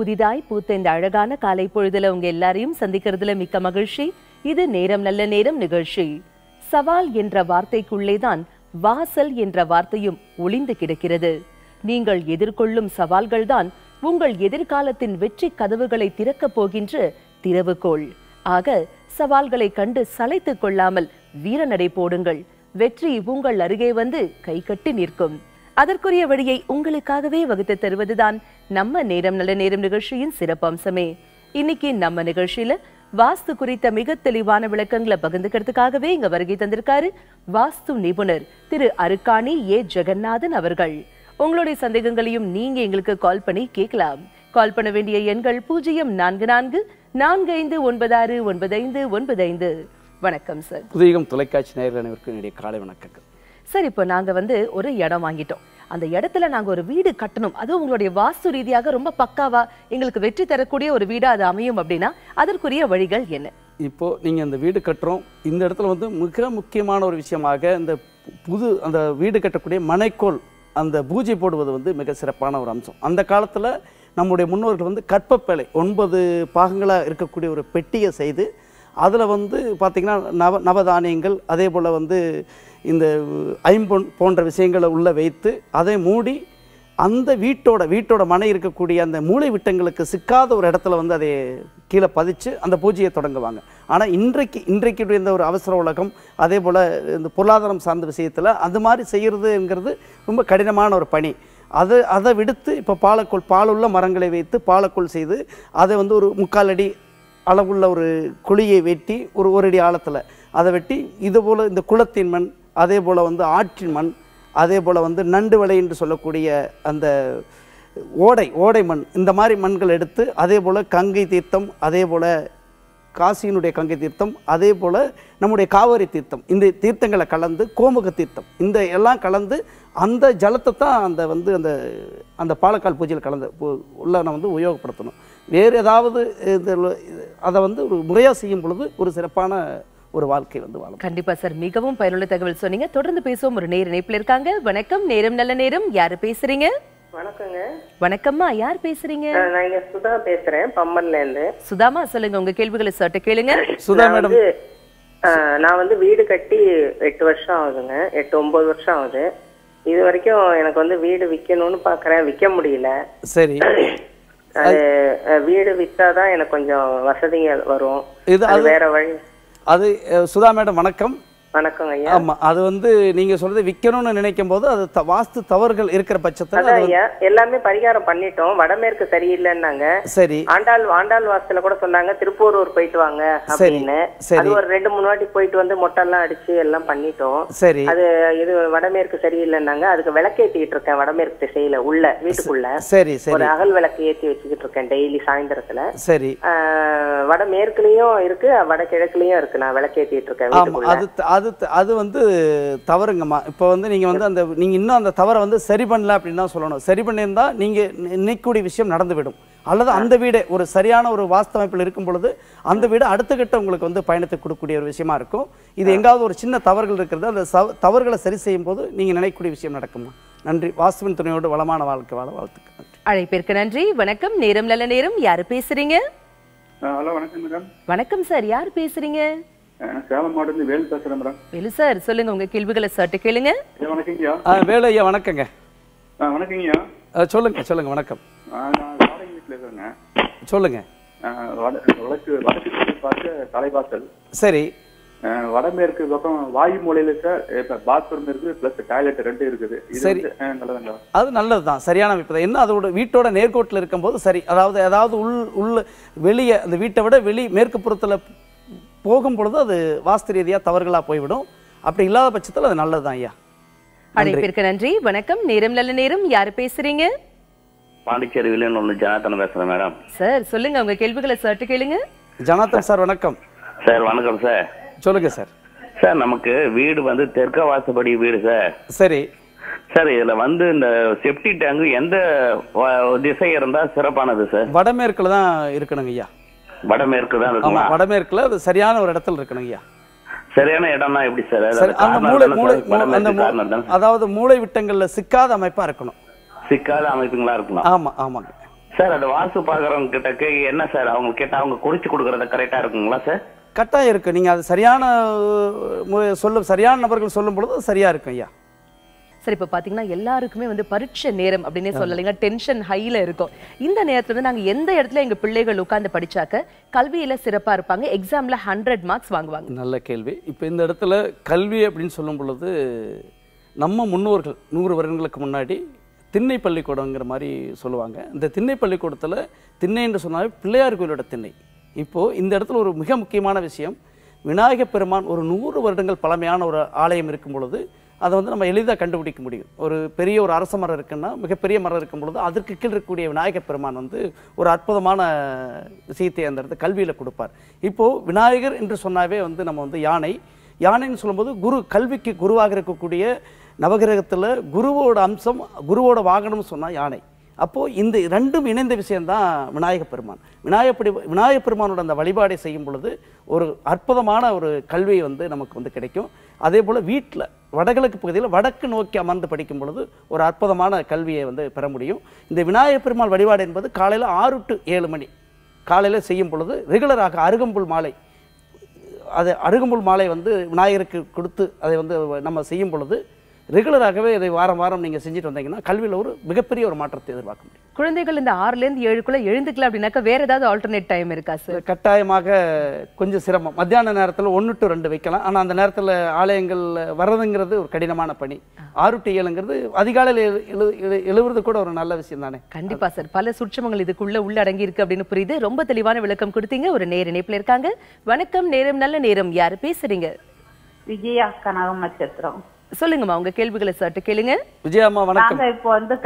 புதிதாய் பூத்த இந்த அழகான காலை பொழுதுல உங்க எல்லாரையும் சந்திக்கிறதுல மிக்க மகிழ்ச்சி. இது நேரம் நல்ல நேரம் நிகழ்ச்சி. சவால் என்ற வார்த்தைக்குள்ளேதான் வாசல் என்ற வார்த்தையும் ஒளிந்து கிடக்கிறது. நீங்கள் எதிர்கொள்ளும் சவால்கள்தான் உங்கள் எதிர்காலத்தின் வெற்றி கதவுகளை திறக்கப் போகின்ற திறவுகோல். ஆக சவால்களை கண்டு சளைத்துக் கொள்ளாமல் வீரநடை போடுங்கள். வெற்றி உங்கள் அருகே வந்து கை கட்டி நிற்கும். அதற்குரிய வழியை உங்களுக்காகவே வகுத்து தருவதுதான் நம்ம நேரம் நல்ல நேரம் நிகழ்ச்சியின் சிறப்பம்சமே. இன்னைக்கு நம்ம நிகழ்ச்சியில வாஸ்து குறித்த மிக தெளிவான விளக்கங்களை பகிர்ந்துக்கிறதுக்காகவே இங்க வருகை தந்திருக்காரு வாஸ்து நிபுணர் திரு அருக்காணி ஏ ஜெகநாதன் அவர்கள். உங்களுடைய சந்தேகங்களையும் நீங்க எங்களுக்கு கால் பண்ணி கேட்கலாம். கால் பண்ண வேண்டிய எண்கள் 0444459595. வணக்கம் சார். புதியகம் தொலைக்காட்சி நேயர்கள் அனைவருக்கும் என்னுடைய காலை வணக்கங்கள். சார், இப்போ நாங்க ஒரு இடம் வாங்கிட்டோம். அந்த இடத்துல நாங்க ஒரு வீடு கட்டணும், அதுவும் உங்களுடைய வாஸ்து ரீதியாக ரொம்ப பக்காவா எங்களுக்கு வெற்றி தரக்கூடிய ஒரு வீடா அது அமையும் அப்படின்னா அதற்குரிய வழிகள் என்ன? இப்போ நீங்க அந்த வீடு கட்டுறோம், இந்த இடத்துல மிக முக்கியமான ஒரு விஷயமாக அந்த வீடு கட்டக்கூடிய மனைக்கோள் அந்த பூஜை போடுவது மிக சிறப்பான ஒரு அம்சம். அந்த காலத்துல நம்முடைய முன்னோர்கள் கற்பப்பேலை 9 பாகங்களாக இருக்கக்கூடிய ஒரு பெட்டியை செய்து அதில் பார்த்திங்கன்னா நவதானியங்கள் அதே போல் இந்த ஐம்பொன் போன்ற விஷயங்களை உள்ளே வைத்து அதை மூடி அந்த வீட்டோட மனை இருக்கக்கூடிய அந்த மூளை விட்டங்களுக்கு சிக்காத ஒரு இடத்துல அதை கீழே பதிச்சு அந்த பூஜையை தொடங்குவாங்க. ஆனால் இன்றைக்கு இந்த ஒரு அவசர உலகம் அதே போல் இந்த பொருளாதாரம் சார்ந்த விஷயத்தில் அது மாதிரி செய்கிறதுங்கிறது ரொம்ப கடினமான ஒரு பணி. அதை விடுத்து இப்போ பாலுள்ள மரங்களை வைத்து பாலக்கோள் செய்து அதை ஒரு 3/4 அடி அளவுள்ள ஒரு குழியை வெட்டி ஒரு அடி ஆழத்தில் அதை வெட்டி இதுபோல் இந்த குளத்தின் மண் அதே போல் ஆற்றின் மண் அதே போல் நண்டு வலை என்று சொல்லக்கூடிய அந்த ஓடை மண் இந்த மாதிரி மண்கள் எடுத்து அதே போல் கங்கை தீர்த்தம் அதே போல் காசியினுடைய கங்கை தீர்த்தம் அதே போல் நம்முடைய காவிரி தீர்த்தம் இந்த தீர்த்தங்களை கலந்து கோமுக தீர்த்தம் இந்த எல்லாம் கலந்து அந்த ஜலத்தை தான் அந்த அந்த பாலக்கால் பூஜையில் கலந்து உள்ள உபயோகப்படுத்தணும். வேறு ஏதாவது அதை ஒரு முறையாக செய்யும் பொழுது ஒரு சிறப்பான ஒரு வாழ்க்கை வாழும். கண்டிப்பா சார், மிகவும் பயனுள்ள தகவல் சொன்னீங்க. தொடர்ந்து பேசுவோம். ஒரு நேர் இணைப்புல இருக்காங்க. வணக்கம், நேரம் நல்ல நேரம். யாரு பேசுறீங்க? வணக்கங்க. வணக்கம்மா, யார் பேசுறீங்க? நான் இங்க சுதா பேசுறேன், பம்மன்ல இருந்து. சுதாமா, சொல்லுங்க உங்க கேள்விகளை சட்ட கேளுங்க. சுதா மேடம், நான் வீடு கட்டி 8 வருஷம் ஆகுதுங்க, 8-9 வருஷம் ஆகுது. இது வரைக்கும் எனக்கு வீடு விற்கணும்னு பாக்குறேன், விற்க முடியல. சரி, அது வீடு வித்தாதான் எனக்கு கொஞ்சம் வசதிங்க வரும். இது வேற வழி. அது சுதா மேடம் வணக்கம். வணக்கம் ஐயா. ஆமா, அது நீங்க சொல்றது விற்கணும்னு நினைக்கும் போது அது வாஸ்து தவறுகள் இருக்கிற பட்சத்துல ஐயா எல்லாமே பரிகாரம் பண்ணிட்டோம். வடமேற்கு சரியில்லைன்னாங்க. சரி, ஆண்டாள் வாசத்துல கூட சொன்னாங்க திருப்பூரூர் போயிட்டு வாங்க அப்படின்னு. அது ஒரு 2-3 வாட்டி போயிட்டு மொட்டெல்லாம் அடிச்சு எல்லாம் பண்ணிட்டோம். சரி, அது இது வடமேற்கு சரியில்லைன்னாங்க. அதுக்கு விளக்கேற்றிக்கிட்டு இருக்கேன் வடமேற்கு திசையில உள்ள வீட்டுக்குள்ள. சரி சரி, ஒரு அகல் விளக்கு ஏற்றி வச்சுக்கிட்டு இருக்கேன் டெய்லி சாயந்தரத்துல. சரி, வடமேற்குலயும் இருக்கு வடகிழக்குலயும் இருக்கு. நான் விளக்கேற்றிட்டு இருக்கேன் வீட்டுக்குள்ள. அது தவறுங்கம்மா. இப்போ நீங்க நீங்க இன்னும் அந்த தவறை சரி பண்ணல அப்படின்னு தான் சொல்லணும். சரி பண்ணியிருந்தா நீங்க நினைக்கக்கூடிய விஷயம் நடந்துவிடும். அல்லது அந்த வீடு ஒரு சரியான ஒரு வாஸ்தமைப்பில் இருக்கும் பொழுது அந்த வீடு அடுத்த கட்ட உங்களுக்கு பயணத்தை கொடுக்கக்கூடிய ஒரு விஷயமா இருக்கும். இது எங்காவது ஒரு சின்ன தவறுகள் இருக்கிறது, அந்த தவறுகளை சரி செய்யும் போது நீங்க நினைக்கக்கூடிய விஷயம் நடக்குமா. நன்றி. வாஸ்துவின் துணையோடு வளமான வாழ்க்கை வாழ வாழ்த்துக்கள். அழைப்பிற்கு நன்றி. வணக்கம், நேரம் நல்ல நேரம். யாரு பேசுறீங்க? ஹலோ, வணக்கம் மேடம். வணக்கம் சார், யார் பேசுறீங்க? சேலம் மாவட்டத்துல வேலு பேசுறேன் மேடம். வேலு சார், சொல்லுங்க உங்க கேள்விகளை சட்டு கேளுங்க. வணக்கங்கய்யா. வேலு ஐயா வணக்கங்க. வணக்கங்கய்யா. சொல்லுங்க வணக்கம். நான் வாடகை வீட்டுல இருக்கேங்க. சொல்லுங்க. வடக்கு பார்த்து தலைவாசல். சரி, வடமேற்கு பக்கம் வாயு மூலையில சார் பாத்ரூம் இருக்கு, பிளஸ் டாய்லெட் 2 இருக்குது. சரி, நல்லதுங்களா? அது நல்லதுதான், சரியான அமைப்பு. என்ன அதோட வீட்டோட நேர்கோட்டில் இருக்கும்போது சரி, அதாவது உள்ள வெளியே அந்த வீட்டை விட மேற்கு புறத்துல போகும் பொழுது அது வாஸ்து ரீதியா தவறுகளா போய்விடும். அப்படி இல்லாத பட்சத்தில் அது நல்லதுதான் ஐயா. அழைப்பிற்கு நன்றி. வணக்கம், நேரம் நல்ல நேரம். யாரு பேசுறீங்க? பாண்டிச்சேரியில ஜனார்த்தன் பேசுறேன் மேடம். சார், சொல்லுங்க உங்க கேள்விகளை சட்டு கேளுங்க. ஜனார்த்தன் சார் வணக்கம். சார் வணக்கம் சார். சொல்லுங்க சார். சார், நமக்கு வீடு தெற்க வாசப்படி வீடு சார். சரி சார், இதுல இந்த செப்டி டேங்க் எந்த திசை இருந்தா சிறப்பானது சார்? வடமேற்குல தான் இருக்கணுங்க ஐயா. வடமேற்கு தான் இருக்குமா? வடமேற்குல அது சரியான ஒரு இடத்துல இருக்கணும் ஐயா. சரியான இடம்னா எப்படி சார்? அதாவது மூளை விட்டங்கள்ல சிக்காத அமைப்பா இருக்கணும். சிக்காத அமைப்புங்களா இருக்கணும். ஆமா ஆமாங்க. சார் அது வாஸ்து பாக்குறவங்க கிட்ட என்ன சார் அவங்க கேட்டா அவங்க குறிச்சு கொடுக்கறது கரெக்டா இருக்குங்களா சார்? கட்டாயம் இருக்கு. நீங்க அது சரியான சரியான நபர்கள் சொல்லும் பொழுது சரியா இருக்கும் ஐயா. சரி, இப்ப பாத்தீங்கன்னா எல்லாருக்குமே வந்து பரீட்சை நேரம் அப்படின்னே சொல்லலைங்க, டென்ஷன் ஹைல இருக்கும். இந்த நேரத்துல வந்து நாங்க எந்த இடத்துல எங்க பிள்ளைகள் உட்கார்ந்து படிச்சாக்க கல்வியில சிறப்பா இருப்பாங்க, எக்ஸாம்ல 100 மார்க்ஸ் வாங்குவாங்க? நல்ல கேள்வி. இப்போ இந்த இடத்துல கல்வி அப்படின்னு சொல்லும் பொழுது நம்ம முன்னோர்கள் 100 வருடங்களுக்கு முன்னாடி திண்ணை பள்ளிக்கூடங்கிற மாதிரி சொல்லுவாங்க. இந்த திண்ணை பள்ளிக்கூடத்தில் திண்ணை என்று சொன்னாலே பிள்ளையார் கோயிலோட திண்ணை. இப்போது இந்த இடத்துல ஒரு மிக முக்கியமான விஷயம், விநாயகப் பெருமான் ஒரு 100 வருடங்கள் பழமையான ஒரு ஆலயம் இருக்கும் பொழுது அதை வந்து நம்ம எளிதாக கண்டுபிடிக்க முடியும். ஒரு பெரிய ஒரு அரச மரம் இருக்குன்னா, மிகப்பெரிய மரம் இருக்கும் பொழுது அதற்கு கீழ் இருக்கக்கூடிய விநாயகப் பெருமான் வந்து ஒரு அற்புதமான விஷயத்தை அந்த இடத்துல கல்வியில் கொடுப்பார். இப்போது விநாயகர் என்று சொன்னாவே வந்து நம்ம வந்து யானைன்னு சொல்லும்போது குரு, கல்விக்கு குருவாக இருக்கக்கூடிய நவகிரகத்தில் குருவோட அம்சம், குருவோட வாகனம்னு சொன்னால் யானை. அப்போது இந்த ரெண்டும் இணைந்த விஷயந்தான் விநாயகப் பெருமான். விநாயகப் பெருமானோட அந்த வழிபாடை செய்யும் பொழுது ஒரு அற்புதமான ஒரு கல்வி வந்து நமக்கு வந்து கிடைக்கும். அதே போல் வீட்டில் வடகிழக்கு பகுதியில் வடக்கு நோக்கி அமர்ந்து படிக்கும் பொழுது ஒரு அற்புதமான கல்வியை வந்து பெற முடியும். இந்த விநாயகப் பெருமாள் வழிபாடு என்பது காலையில் 6 to 7 மணி காலையில் செய்யும் பொழுது ரெகுலராக அருகம்புல் மாலை, அது அருகம்புல் மாலை வந்து விநாயகருக்கு கொடுத்து அதை வந்து நம்ம செய்யும் பொழுது ரெகுலராகவே இதை வாரம் வாரம் நீங்கள் செஞ்சுட்டு வந்தீங்கன்னா கல்வியில் ஒரு மிகப்பெரிய ஒரு மாற்றத்தை எதிர்பார்க்க முடியும். குழந்தைகள் இந்த 6லேருந்து 7க்குள்ள எழுந்துக்கல அப்படின்னாக்கா வேற ஏதாவது ஆல்டர்னேட் டைம் இருக்கா சார்? கட்டாயமாக கொஞ்சம் சிரமம். மத்தியான நேரத்தில் 1 to 2 வைக்கலாம். ஆனால் அந்த நேரத்தில் ஆலயங்கள் வர்றதுங்கிறது ஒரு கடினமான பணி. 6 to 7ங்கிறது அதிகாலையில் எழுவுறது கூட ஒரு நல்ல விஷயம் தானே. கண்டிப்பா சார், பல சூட்சமங்கள் இதுக்குள்ள உள்ளடங்கி இருக்கு அப்படின்னு புரியுது. ரொம்ப தெளிவான விளக்கம் கொடுத்தீங்க. ஒரு நேர இணைப்புல இருக்காங்க. வணக்கம், நேரம் நல்ல நேரம். யாரு பேசுறீங்க? விஜயா, கனகம் நட்சத்திரம். சொல்லுங்கம்மா, உங்க கேள்விகளை சட்டு கேளுங்க. விஜயாம்மா வணக்கம். நாங்க இப்போ வந்து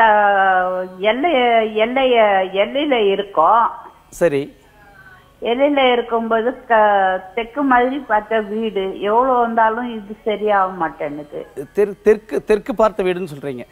எல்லையில இருக்கோம். சரி. எல்லையில இருக்கும்போது தெற்கு மாதிரி பார்த்த வீடு எவ்வளவு வந்தாலும் இது சரியாக மாட்டேன்னுது. தெற்கு பார்த்த வீடுன்னு சொல்றீங்க?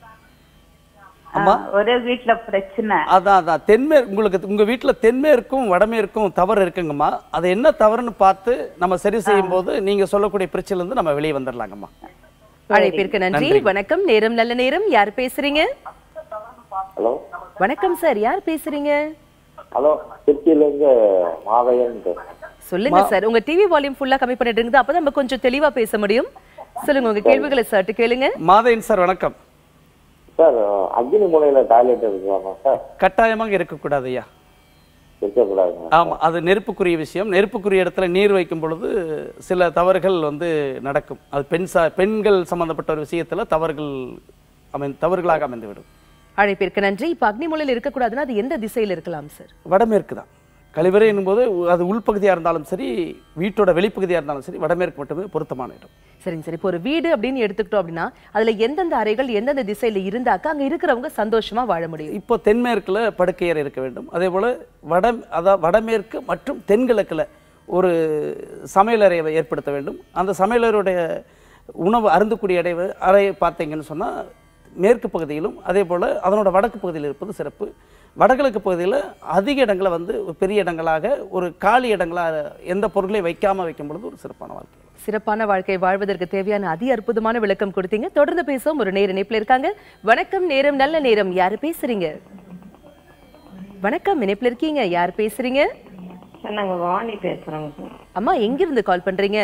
ஒரே வீட்டுல பிரச்சனை. அதான் உங்களுக்கு உங்க வீட்டுல தென்மேற்கும் வடமேற்கும் தவறு இருக்குங்கம்மா. அது என்ன தவறுன்னு பார்த்து நம்ம சரி செய்யும் போது நீங்க சொல்லக்கூடிய பிரச்சனைல இருந்து நம்ம வெளியே வந்துடலாங்கம்மா. அழைப்பிற்கு நன்றி. வணக்கம், நேரம் நல்ல நேரம். யார் பேசுறீங்க? ஹலோ வணக்கம் சார், யார் பேசுறீங்க? ஹலோ, திருச்சியில இருந்து மாவையன். சொல்லுங்க சார், உங்க டிவி வால்யூம் ஃபுல்லா கம்மி பண்ணிட்டு இருக்குது, அப்பதான் நம்ம கொஞ்சம் தெளிவா பேச முடியும். சொல்லுங்க, உங்க கேள்விகளை சட்டு கேளுங்க. மாதையன் சார் வணக்கம் சார். அக்னி மூலையில டாய்லெட் இருக்கலாமா சார்? கட்டாயமாக இருக்கக்கூடாது ஐயா. இருக்கக்கூடாது. ஆமா, அது நெருப்புக்குரிய விஷயம். நெருப்புக்குரிய இடத்துல நீர் வைக்கும் பொழுது சில தவறுகள் வந்து நடக்கும். அது பெண்கள் சம்பந்தப்பட்ட ஒரு விஷயத்துல தவறுகளாக அமைந்துவிடும். அழைப்பிற்கு நன்றி. இப்ப அக்னிமூலையில் இருக்கக்கூடாதுன்னா அது எந்த திசையில் இருக்கலாம் சார்? வடமேற்கு தான். கழிவறை என்னும்போது அது உள்பகுதியா இருந்தாலும் சரி, வீட்டோட வெளிப்பகுதியா இருந்தாலும் சரி, வடமேற்கு மட்டுமே பொருத்தமான இடம். சரிங்க சார். இப்போ ஒரு வீடு அப்படின்னு எடுத்துக்கிட்டோம் அப்படின்னா அதுல எந்தெந்த அறைகள் எந்தெந்த திசையில இருந்தாக்கா அங்க இருக்கிறவங்க சந்தோஷமா வாழ முடியும்? இப்போ தென்மேற்குல படுக்கையறை இருக்க வேண்டும். அதே போல வடமேற்கு மற்றும் தென்கிழக்குல ஒரு சமையலறையை ஏற்படுத்த வேண்டும். அந்த சமையலறையுடைய உணவு அருந்தக்கூடிய அறையை பார்த்தீங்கன்னு சொன்னா மேற்கு பகுதியிலும் அதே போல அதனோட வடக்கு பகுதியில் இருப்பது சிறப்பு. வடகிழக்கு பகுதியில் அதிக இடங்களை வந்து பெரிய இடங்களாக, ஒரு காலி இடங்களாக எந்த பொருளையும் வைக்கும் பொழுது ஒரு சிறப்பான வாழ்க்கை வாழ்வதற்கு தேவையான அற்புதமான விளக்கம் கொடுத்தீங்க. தொடர்ந்து பேசுவோம். ஒரு நேர இணைப்புல இருக்காங்க. வணக்கம், நேரம் நல்ல நேரம். யாரு பேசுறீங்க? வணக்கம், இணைப்புல இருக்கீங்க. யார் பேசுறீங்க? நாங்க வாணி பேசுறோங்க. அம்மா, எங்க இருந்து கால் பண்றீங்க?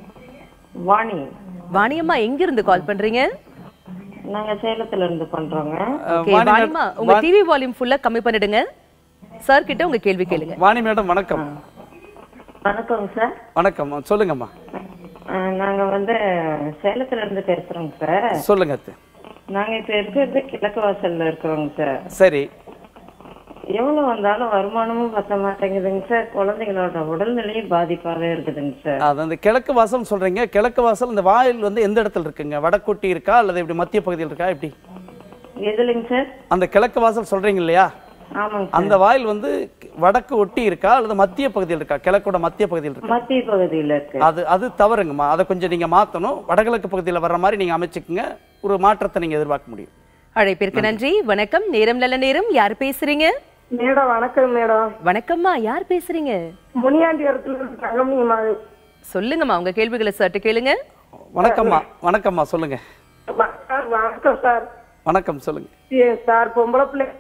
வாணி அம்மா, எங்க இருந்து கால் பண்றீங்க? நாங்க சேலத்துல இருந்து பண்றோங்க. வாணிமா, உங்க டிவி வால்யூம் ஃபுல்லா கம்மி பண்ணிடுங்க. சார் கிட்ட உங்க கேள்வி கேளுங்க. வாணி மேடம் வணக்கம். வணக்கம் சார். வணக்கம், சொல்லுங்கம்மா. நாங்க வந்து சேலத்துல இருந்து பேசுறோங்க சார். சொல்லுங்க. நாங்க இப்ப இருக்கிறது கிழக்கு வாசல்ல இருக்கிறோங்க சார். சரி. எவ்வளவு வந்தாலும் வருமானமும் பத்த மாட்டேங்குதுங்க சார். குழந்தைங்களோட உடல்நிலையும் பாதிப்பாவே இருக்குதுங்க சார். அது அந்த கிழக்கு வாசல் சொல்றீங்க. கிழக்கு வாசல் இந்த வாயில் வந்து எந்த இடத்துல இருக்குங்க? வடக்கொட்டி இருக்கா அல்லது இப்படி மத்திய பகுதியில் இருக்கா? எப்படி? எதுலங்க சார்? அந்த கிழக்கு வாசல் சொல்றீங்க இல்லையா? ஆமாங்க. அந்த வாயில் வந்து வடக்கு ஒட்டி இருக்கா அல்லது மத்திய பகுதியில் இருக்கா? கிழக்கோட மத்திய பகுதியில் இருக்கா? மத்திய பகுதியில் இருக்கு. அது தவறுங்கம்மா. அதை கொஞ்சம் நீங்க மாத்தணும். வடகிழக்கு பகுதியில் வர்ற மாதிரி நீங்க அமைச்சுக்குங்க. ஒரு மாற்றத்தை நீங்க எதிர்பார்க்க முடியும். அழைப்பிற்கு நன்றி. வணக்கம், நேரம் நல்ல நேரம். யார் பேசுறீங்க? மேடம் வணக்கம். மேடம் வணக்கம்மா, யார் பேசுறீங்க? முனியாண்டியரத்துல. சொல்லுங்கம்மா, உங்க கேள்விகளை சட்டு கேளுங்க. வணக்கம்மா. வணக்கம்மா, சொல்லுங்க. வணக்கம் சார். வணக்கம், சொல்லுங்க சார். பொம்பளை பிள்ளை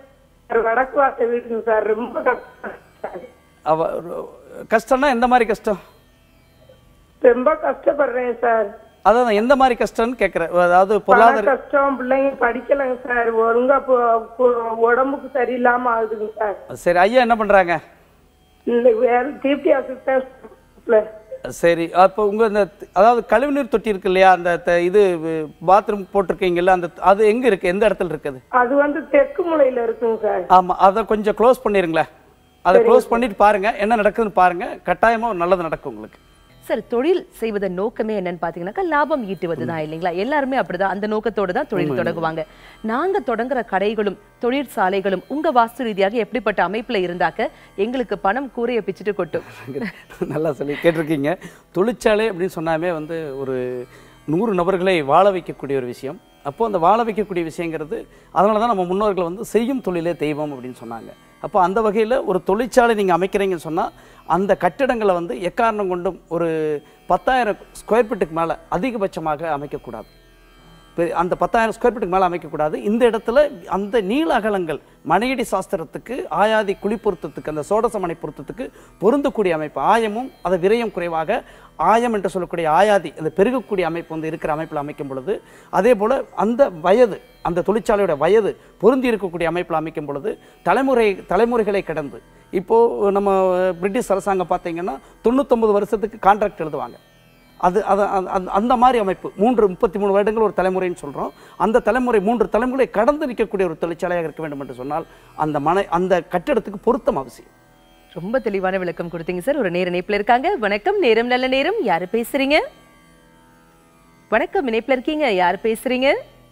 வடக்கு வாச வீடுங்க சார். ரொம்ப கஷ்டம். கஷ்டம்னா எந்த மாதிரி கஷ்டம்? ரொம்ப கஷ்டப்படுறேன் சார். அதான் எந்த மாதிரி கஷ்டம்னு கேட்குறேன். அதாவது பொருளாதார கஷ்டம், பிள்ளைங்க படிக்கலைங்க சார், ஒழுங்கா உடம்புக்கு சரியில்லாம ஆகுதுங்க சார். சரி, ஐயா என்ன பண்றாங்க? வேற டியூட்டி ஆஃபீஸர். சரி, அப்போ உங்க இந்த அதாவது கழிவுநீர் தொட்டி இருக்கு இல்லையா, அந்த இது பாத்ரூம் போட்டிருக்கீங்கல்ல, அந்த அது எங்க இருக்கு, எந்த இடத்துல இருக்குது? அது வந்து தெற்கு மூலையில இருக்குங்க சார். ஆமா, அதை கொஞ்சம் க்ளோஸ் பண்ணிருங்களேன். அதை க்ளோஸ் பண்ணிட்டு பாருங்க என்ன நடக்குதுன்னு பாருங்க. கட்டாயமா நல்லது நடக்கும் உங்களுக்கு. சார், தொழில் செய்வதன் நோக்கமே என்னன்னு பாத்தீங்கன்னாக்கா லாபம் ஈட்டுவதுதான் இல்லைங்களா? எல்லாருமே அப்படிதான், அந்த நோக்கத்தோடு தான் தொழில் தொடங்குவாங்க. நாங்க தொடங்குற கடைகளும் தொழிற்சாலைகளும் உங்க வாஸ்து ரீதியாக எப்படிப்பட்ட அமைப்புல இருந்தாக்க எங்களுக்கு பணம் கூரையை பிச்சுட்டு கொட்டும். நல்லா சொல்லி கேட்டிருக்கீங்க. தொழிற்சாலை அப்படின்னு சொன்னாமே வந்து ஒரு 100 நபர்களை வாழ வைக்கக்கூடிய ஒரு விஷயம். அப்போ அந்த வாழ வைக்கக்கூடிய விஷயங்கிறது, அதனால தான் நம்ம முன்னோர்கள் வந்து செய்யும் தொழிலே தெய்வம் அப்படின்னு சொன்னாங்க. அப்போ அந்த வகையில் ஒரு தொழிற்சாலை நீங்கள் அமைக்கிறீங்கன்னு சொன்னால் அந்த கட்டிடங்களை வந்து எக்காரணம் கொண்டும் ஒரு 10,000 ஸ்கொயர் ஃபீட்டுக்கு மேலே அதிகபட்சமாக அமைக்கக்கூடாது. அந்த 10,000 ஸ்கொயர் ஃபீட்டுக்கு மேலே அமைக்கக்கூடாது. இந்த இடத்துல அந்த நீள அகலங்கள் மனையடி சாஸ்திரத்துக்கு, ஆயாதி குழி பொருத்தத்துக்கு, அந்த சோடசமனை பொருத்தத்துக்கு பொருந்தக்கூடிய அமைப்பு, ஆயமும் அதை விரயம் குறைவாக ஆயம் என்று சொல்லக்கூடிய ஆயாதி அந்த பெருகக்கூடிய அமைப்பு வந்து இருக்கிற அமைப்பில் அமைக்கும் பொழுது, அதே போல் அந்த வயது, அந்த தொழிற்சாலையோட வயது பொருந்தி இருக்கக்கூடிய அமைப்பில் அமைக்கும் பொழுது தலைமுறைகளை கடந்து, இப்போது நம்ம பிரிட்டிஷ் அரசாங்கம் பார்த்தீங்கன்னா 99 வருஷத்துக்கு கான்ட்ராக்ட் எழுதுவாங்க. அது அந்த மாதிரி அமைப்பு 33 வருடங்கள் ஒரு தலைமுறைன்னு சொல்கிறோம். அந்த தலைமுறை 3 தலைமுறை கடந்து நிற்கக்கூடிய ஒரு தொழிற்சாலையாக இருக்க வேண்டும் என்று சொன்னால் அந்த கட்டிடத்துக்கு பொருத்தம் அவசியம். ரொம்ப தெளிவான விளக்கம் கொடுத்தீங்க சார். ஒரு நேர இணைப்புல இருக்காங்க. வணக்கம், நேரம் நல்ல நேரம். யாரு பேசுறீங்க? வணக்கம், இணைப்புல இருக்கீங்க. யார் பேசுறீங்க?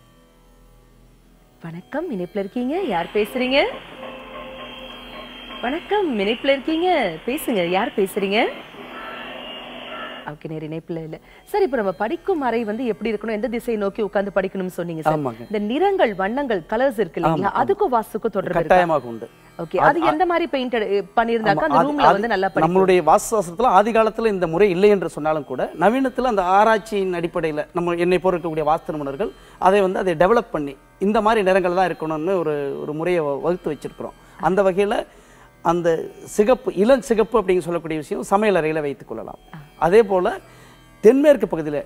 வணக்கம், இணைப்புல இருக்கீங்க. யார் பேசுறீங்க? வணக்கம், இணைப்புல இருக்கீங்க. பேசுங்க. யார் பேசுறீங்க? ஓகே, நேர இணைப்புல இல்ல சார். இப்போ நம்ம படிக்கும் அறை வந்து எப்படி இருக்கணும், எந்த திசையை நோக்கி உட்கார்ந்து படிக்கணும்னு சொன்னீங்க சார். இந்த நிறங்கள், வண்ணங்கள், கலர்ஸ் இருக்கு இல்லைங்களா, அதுக்கும் வாஸ்துக்கும் தொடர்பு கட்டாயமாக உண்டு. ஓகே, அது எந்த மாதிரி பெயிண்ட் பண்ணிருந்தாக்க அந்த ரூம்ல வந்து நல்லா படிக்கும். நம்மளுடைய வாஸ்துசாஸ்திரத்துல ஆதி காலத்துல இந்த முறை இல்லை என்று சொன்னாலும் கூட நவீனத்துல அந்த ஆராய்ச்சியின் அடிப்படையில் நம்ம என்னை போறக்கூடிய வாஸ்து நிபுணர்கள் அதை டெவலப் பண்ணி இந்த மாதிரி நிறங்கள் தான் இருக்கணும்னு ஒரு முறையை வகுத்து வச்சிருக்கிறோம். அந்த வகையில அந்த சிகப்பு, இளம் சிகப்பு அப்படின்னு சொல்லக்கூடிய விஷயம் சமையல் அறையில் வைத்துக் கொள்ளலாம். அதே போல் தென்மேற்கு பகுதியில்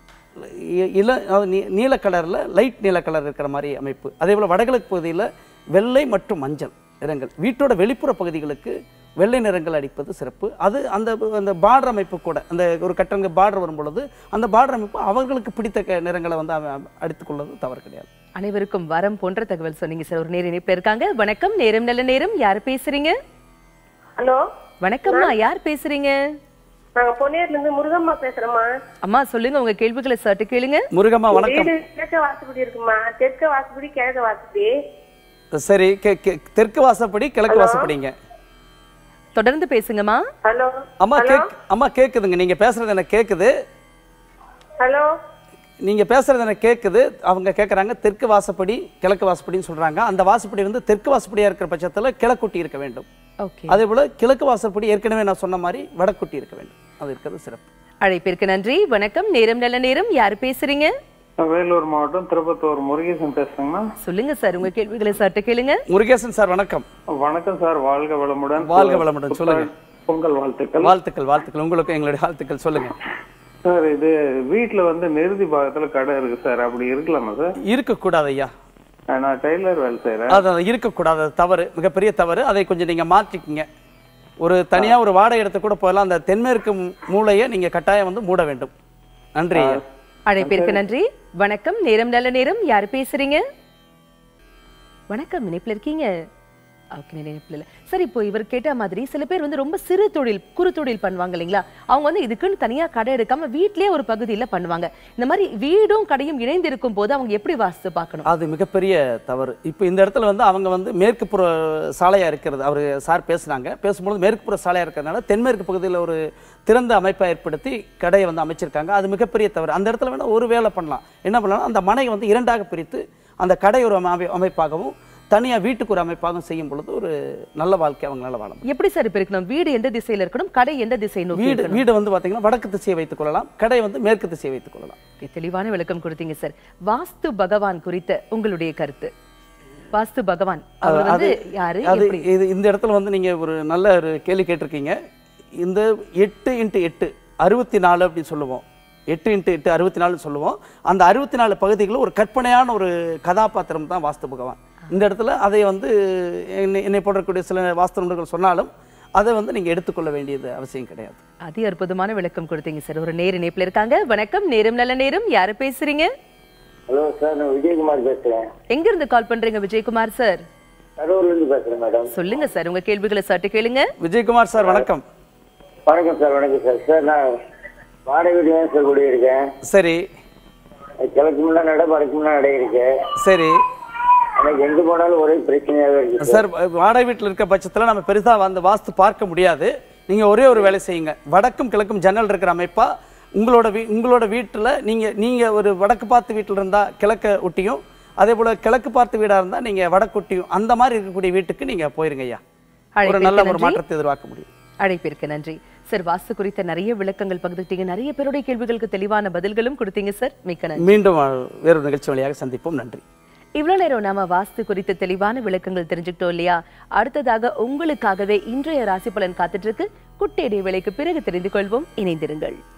நீல கலரில் லைட் நீல கலர் இருக்கிற மாதிரி அமைப்பு. அதே போல் வடகிழக்கு பகுதியில் வெள்ளை மற்றும் மஞ்சள் நிறங்கள், வீட்டோட வெளிப்புற பகுதிகளுக்கு வெள்ளை நிறங்கள் அடிப்பது சிறப்பு. அது அந்த பார்டர் அமைப்பு கூட, அந்த ஒரு கட்டங்க பார்டர் வரும் பொழுது அந்த பார்டர் அமைப்பு அவர்களுக்கு பிடித்த நிறங்களை வந்து அடித்துக்கொள்வது தவறு கிடையாது. அனைவருக்கும் வரம் போன்ற தகவல் சொன்னீங்க சார். ஒரு நேர இணைப்புல இருக்காங்க. வணக்கம், நேரம் நல்ல நேரம். யார் பேசுறீங்க? ஹலோ, வணக்கம்மா. யார் பேசுறீங்க? நாங்க பொன்னேர்ல இருந்து முருகம்மா பேசுறோம்மா. அம்மா சொல்லுங்க, உங்க கேள்விகளை சற்று கேளுங்க. முருகம்மா வணக்கம். கிழக்கு வாசப்படி இருக்குமா? தெற்கு வாசப்படி, கிழக்கு வாசப்படி. சரி, தெற்கு வாசப்படி, கிழக்கு வாசப்படிங்க. தொடர்ந்து பேசுங்கம்மா. ஹலோ அம்மா கேக்குதுங்க, நீங்க பேசுறது எனக்கு கேக்குது. ஹலோ, நீங்க பேசுறது எனக்கு கேக்குது. அவங்க கேக்குறாங்க தெற்கு வாசப்படி, கிழக்கு வாசப்படின்னு சொல்றாங்க. அந்த வாசப்படி வந்து தெற்கு வாசப்படியா இருக்கிற பட்சத்துல கிழக்குட்டி இருக்க வேண்டும். அதே போல கிழக்கு வாசப்படி ஏற்கனவே நான் சொன்ன மாதிரி வடக்குட்டி இருக்க வேண்டும். அது இருக்கிறது சிறப்பு. அழைப்பிற்கு நன்றி. வணக்கம், நேரம் நல்ல நேரம். யார் பேசுறீங்க? வேலூர் மாவட்டம் திருப்பத்தூர் முருகேசன் பேசுறேங்கண்ணா. சொல்லுங்க சார், உங்க கேள்விகளை சற்று கேளுங்க. முருகேசன் சார் வணக்கம். வணக்கம் சார், வாழ்க வளமுடன். வாழ்க வளமுடன். சொல்லுங்க. பொங்கல் வாழ்த்துக்கள். வாழ்த்துக்கள் உங்களுக்கு எங்களுடைய வாழ்த்துக்கள். சொல்லுங்க சார். இது வீட்டுல வந்து நிறுதி பாகத்துல கடை இருக்கு சார், அப்படி இருக்கலாமா சார்? இருக்கக்கூடாது ஐயா. நான் டெய்லர் வேலை செய்யறேன். அது இருக்கக்கூடாது, தவறு, மிகப்பெரிய தவறு. அதை கொஞ்சம் நீங்க மாற்றிக்கங்க. ஒரு தனியா ஒரு வாடகை இடத்து கூட போகலாம். அந்த தென்மேற்கு மூலையை நீங்க கட்டாயம் வந்து மூட வேண்டும். நன்றி ஐயா. அழைப்பிற்கு நன்றி. வணக்கம், நேரம் நல்ல நேரம். யார் பேசுறீங்க? வணக்கம், இணைப்புல இருக்கீங்க. சரி, இப்போ இவர் கேட்ட மாதிரி சில பேர் வந்து ரொம்ப சிறு தொழில், குறு தொழில் பண்ணுவாங்க இல்லைங்களா, அவங்க வந்து இதுக்குன்னு தனியா கடை எடுக்காம வீட்லயே ஒரு பகுதியில பண்ணுவாங்க. இந்த மாதிரி வீடும் கடையும் இணைந்து இருக்கும் போது அவங்க எப்படி வாஸ்து பார்க்கணும்? அது மிகப்பெரிய தவறு. இப்போ இந்த இடத்துல வந்து அவங்க வந்து மேற்கு புற சாலையா இருக்கிறது, அவர் சார் பேசும்போது மேற்கு புற சாலையா இருக்கிறதுனால தென்மேற்கு பகுதியில் ஒரு திறந்த அமைப்பை ஏற்படுத்தி கடையை வந்து அமைச்சிருக்காங்க. அது மிகப்பெரிய தவறு. அந்த இடத்துல வேணா ஒரு வேலை பண்ணலாம். என்ன பண்ணலாம், அந்த மனையை வந்து 2ஆக பிரித்து அந்த கடை ஒரு அமைப்பாகவும் தனியா வீட்டுக்கு ஒரு அமைப்பாகவும் செய்யும் பொழுது ஒரு நல்ல வாழ்க்கை அவங்களால வாழ முடியும். எப்படி சார் இருக்கணும்? வீடு எந்த திசையில இருக்கணும், கடை எந்த திசை நோக்கி? வீடு வந்து பாத்தீங்கன்னா வடக்கு திசையை வைத்துக் கொள்ளலாம், கடை வந்து மேற்கு திசையை வைத்துக் கொள்ளலாம். தெளிவான விளக்கம் கொடுத்தீங்க சார். வாஸ்து பகவான் குறித்த உங்களுடைய கருத்து? வாஸ்து பகவான் அவர் வந்து யாரு அது எப்படி? இது இந்த இடத்துல வந்து நீங்க ஒரு நல்ல ஒரு கேள்வி கேட்டிருக்கீங்க. இந்த 8x8 64 அப்படின்னு சொல்லுவோம். 8x8 64 சொல்லுவோம். அந்த 64 பகுதிகளில் ஒரு கற்பனையான ஒரு கதாபாத்திரம் தான் வாஸ்து பகவான். இந்த இடத்துல அதை வந்து என்னை போடக்கூடிய சில வாஸ்து நிபுணர்கள் சொன்னாலும் அதை வந்து நீங்க எடுத்துக்கொள்ள வேண்டியது அவசியம் கிடையாது. அதி அற்புதமான விளக்கம் கொடுத்தீங்க சார். ஒரு நேர இணைப்புல இருக்காங்க. வணக்கம், நேரம் நல்ல நேரம். யாரு பேசுறீங்க? ஹலோ சார், நான் விஜயகுமார் பேசுறேன். எங்க இருந்து கால் பண்றீங்க விஜயகுமார் சார்? கரூர்ல இருந்து பேசுறேன் மேடம். சொல்லுங்க சார், உங்க கேள்விகளை சற்று கேளுங்க. விஜயகுமார் சார் வணக்கம். வணக்கம் சார். வணக்கம் சார். சார் நான் வாடகை வீட்டுல தான் சார் குடியிருக்கேன். சரி. கிழக்கு முன்னா நட வடக்கு முன்னா நடை இருக்கு. சரி. எனக்கு எங்க போனாலும் ஒரே பிரச்சனையாவே இருக்கு சார். வாடகை வீட்டில் இருக்க பட்சத்தில் நம்ம பெருசா வந்து வாஸ்து பார்க்க முடியாது. நீங்க ஒரே ஒரு வேலை செய்யுங்க. வடக்கும் கிழக்கும் ஜன்னல் இருக்கிற அமைப்பா உங்களோட வீட்டில் நீங்க ஒரு வடக்கு பார்த்து வீட்டில் இருந்தா கிழக்க ஒட்டியும், அதே போல கிழக்கு பார்த்து வீடா இருந்தா நீங்க வடக்கு ஒட்டியும், அந்த மாதிரி இருக்கக்கூடிய வீட்டுக்கு நீங்க போயிருங்க ஐயா. ஒரு நல்ல ஒரு மாற்றத்தை எதிர்பார்க்க முடியும். அழைப்பிற்கு நன்றி சார். வாஸ்து குறித்த நிறைய விளக்கங்கள் பகிர்ந்துட்டீங்க. நிறைய பேருடைய கேள்விகளுக்கு தெளிவான பதில்களும் கொடுத்தீங்க சார். மிக்க நன்றி. மீண்டும் வேறொரு நிகழ்ச்சி வழியாக சந்திப்போம். நன்றி. இவ்வளவு நேரம் நாம வாஸ்து குறித்த தெளிவான விளக்கங்கள் தெரிஞ்சுக்கிட்டோம் இல்லையா? அடுத்ததாக உங்களுக்காகவே இன்றைய ராசி பலன் காத்துட்டு இருக்கு. குட்டி இடைவேளைக்கு பிறகு தெரிந்து கொள்வோம். இணைந்திருங்கள்.